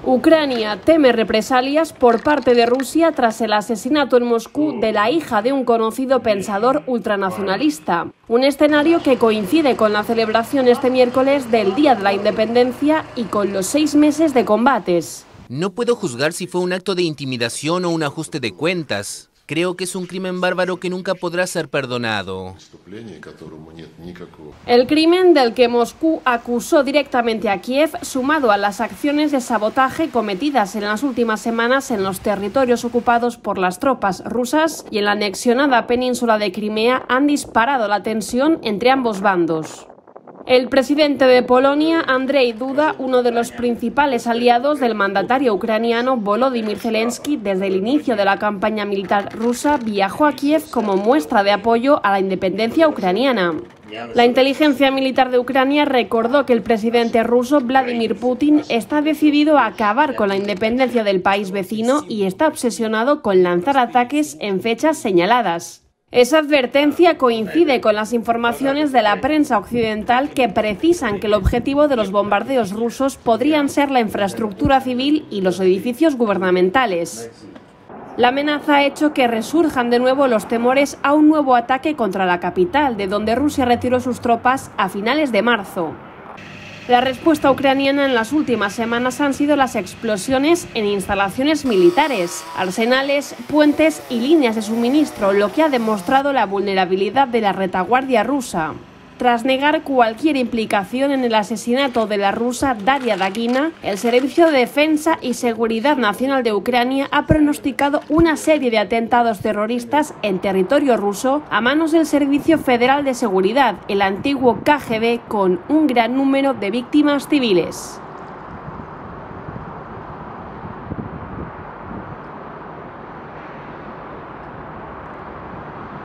Ucrania teme represalias por parte de Rusia tras el asesinato en Moscú de la hija de un conocido pensador ultranacionalista. Un escenario que coincide con la celebración este miércoles del Día de la Independencia y con los 6 meses de combates. No puedo juzgar si fue un acto de intimidación o un ajuste de cuentas. Creo que es un crimen bárbaro que nunca podrá ser perdonado. El crimen del que Moscú acusó directamente a Kiev, sumado a las acciones de sabotaje cometidas en las últimas semanas en los territorios ocupados por las tropas rusas y en la anexionada península de Crimea, han disparado la tensión entre ambos bandos. El presidente de Polonia, Andrzej Duda, uno de los principales aliados del mandatario ucraniano Volodymyr Zelensky desde el inicio de la campaña militar rusa, viajó a Kiev como muestra de apoyo a la independencia ucraniana. La inteligencia militar de Ucrania recordó que el presidente ruso Vladimir Putin está decidido a acabar con la independencia del país vecino y está obsesionado con lanzar ataques en fechas señaladas. Esa advertencia coincide con las informaciones de la prensa occidental que precisan que el objetivo de los bombardeos rusos podrían ser la infraestructura civil y los edificios gubernamentales. La amenaza ha hecho que resurjan de nuevo los temores a un nuevo ataque contra la capital, de donde Rusia retiró sus tropas a finales de marzo. La respuesta ucraniana en las últimas semanas han sido las explosiones en instalaciones militares, arsenales, puentes y líneas de suministro, lo que ha demostrado la vulnerabilidad de la retaguardia rusa. Tras negar cualquier implicación en el asesinato de la rusa Daria Dagina, el Servicio de Defensa y Seguridad Nacional de Ucrania ha pronosticado una serie de atentados terroristas en territorio ruso a manos del Servicio Federal de Seguridad, el antiguo KGB, con un gran número de víctimas civiles.